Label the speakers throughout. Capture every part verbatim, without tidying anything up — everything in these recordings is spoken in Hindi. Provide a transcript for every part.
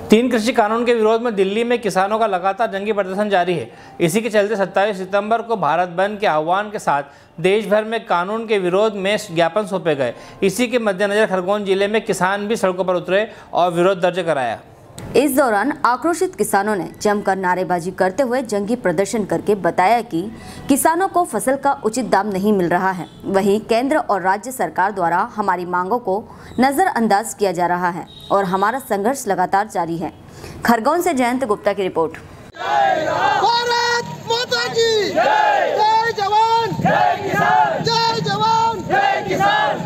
Speaker 1: तीन कृषि कानून के विरोध में दिल्ली में किसानों का लगातार जंगी प्रदर्शन जारी है। इसी के चलते सत्ताईस सितंबर को भारत बंद के आह्वान के साथ देश भर में कानून के विरोध में ज्ञापन सौंपे गए। इसी के मद्देनजर खरगोन जिले में किसान भी सड़कों पर उतरे और विरोध दर्ज कराया।
Speaker 2: इस दौरान आक्रोशित किसानों ने जमकर नारेबाजी करते हुए जंगी प्रदर्शन करके बताया कि किसानों को फसल का उचित दाम नहीं मिल रहा है। वहीं केंद्र और राज्य सरकार द्वारा हमारी मांगों को नजरअंदाज किया जा रहा है और हमारा संघर्ष लगातार जारी है। खरगोन से जयंत गुप्ता की रिपोर्ट।
Speaker 3: भारत माता की जय, जय जवान जय किसान, जय जवान जय किसान।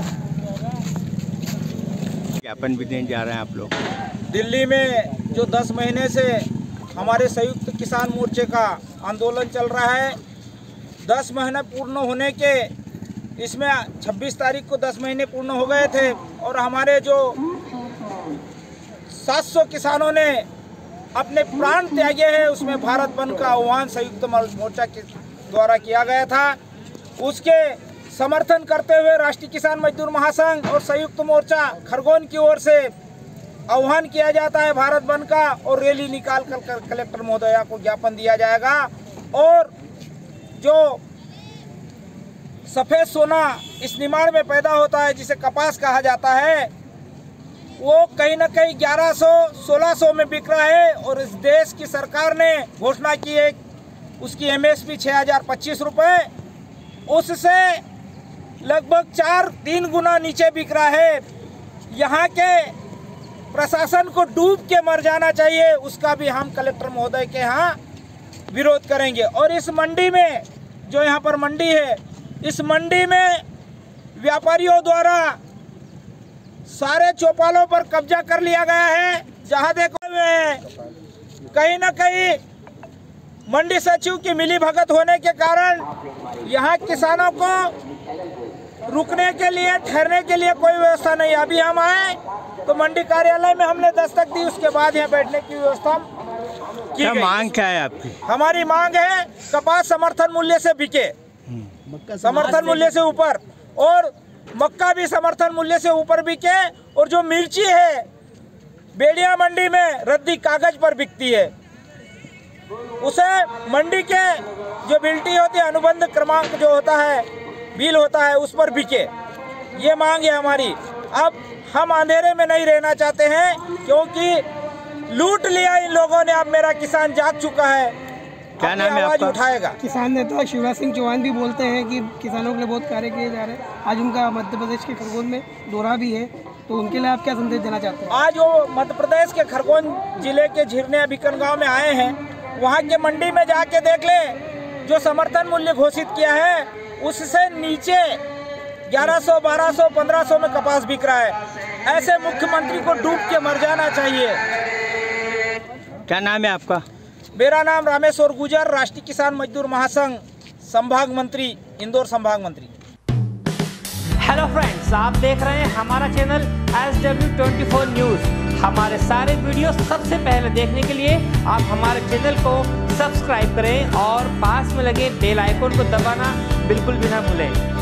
Speaker 4: ज्ञापन भी देने जा रहे हैं आप लोग।
Speaker 5: दिल्ली में जो दस महीने से हमारे संयुक्त किसान मोर्चे का आंदोलन चल रहा है, दस महीने पूर्ण होने के इसमें छब्बीस तारीख को दस महीने पूर्ण हो गए थे और हमारे जो सात सौ किसानों ने अपने प्राण त्यागे हैं, उसमें भारत बंद का आह्वान संयुक्त मोर्चा के द्वारा किया गया था। उसके समर्थन करते हुए राष्ट्रीय किसान मजदूर महासंघ और संयुक्त मोर्चा खरगोन की ओर से आह्वान किया जाता है भारत बंद का और रैली निकाल कर कलेक्टर महोदया को ज्ञापन दिया जाएगा। और जो सफ़ेद सोना इस निमाड़ में पैदा होता है, जिसे कपास कहा जाता है, वो कहीं ना कहीं ग्यारह सौ सोलह सौ में बिक रहा है और इस देश की सरकार ने घोषणा की है उसकी एमएसपी छः हज़ार पच्चीस रुपये, उससे लगभग चार तीन गुना नीचे बिक रहा है। यहाँ के प्रशासन को डूब के मर जाना चाहिए, उसका भी हम कलेक्टर महोदय के यहाँ विरोध करेंगे। और इस मंडी में जो यहाँ पर मंडी है, इस मंडी में व्यापारियों द्वारा सारे चौपालों पर कब्जा कर लिया गया है। जहाँ देखो कहीं ना कहीं मंडी सचिव की मिली भगत होने के कारण यहाँ किसानों को रुकने के लिए ठहरने के लिए कोई व्यवस्था नहीं। अभी हम आए तो मंडी कार्यालय में हमने दस्तक दी, उसके बाद यहाँ बैठने की व्यवस्था की
Speaker 4: क्या
Speaker 5: गई।
Speaker 4: मांग क्या है आपकी?
Speaker 5: हमारी मांग है कपास समर्थन मूल्य से बिके, समर्थन मूल्य से ऊपर, और मक्का भी समर्थन मूल्य से ऊपर बिके। और जो मिर्ची है बेड़िया मंडी में रद्दी कागज पर बिकती है, उसे मंडी के जो बिल्टी होती है, अनुबंध क्रमांक जो होता है, बिल होता है, उस पर बिके। ये मांग है हमारी। अब हम अंधेरे में नहीं रहना चाहते हैं, क्योंकि लूट लिया इन लोगों ने। अब मेरा किसान जाग चुका है,
Speaker 4: क्या नाम है आपका?
Speaker 5: उठाएगा।
Speaker 6: किसान नेता शिवराज सिंह चौहान भी बोलते हैं कि किसानों के लिए बहुत कार्य किए जा रहे हैं। आज उनका मध्य प्रदेश के खरगोन में दौरा भी है, तो उनके लिए आप क्या संदेश देना चाहते हैं?
Speaker 5: आज वो मध्य प्रदेश के खरगोन जिले के झिरने बिकन गाँव में आए हैं। वहाँ के मंडी में जाके देख ले, जो समर्थन मूल्य घोषित किया है उससे नीचे ग्यारह सौ बारह सौ पंद्रह सौ में कपास बिक रहा है। ऐसे मुख्यमंत्री को डूब के मर जाना चाहिए।
Speaker 4: क्या नाम है आपका?
Speaker 5: मेरा नाम रामेश्वर गुजर, राष्ट्रीय किसान मजदूर महासंघ संभाग मंत्री, इंदौर संभाग मंत्री।
Speaker 1: हेलो फ्रेंड्स, आप देख रहे हैं हमारा channel S W twenty four news. हमारे सारे वीडियो सबसे पहले देखने के लिए आप हमारे चैनल को सब्सक्राइब करें और पास में लगे बेल आइकन को दबाना बिल्कुल भी ना भूलें।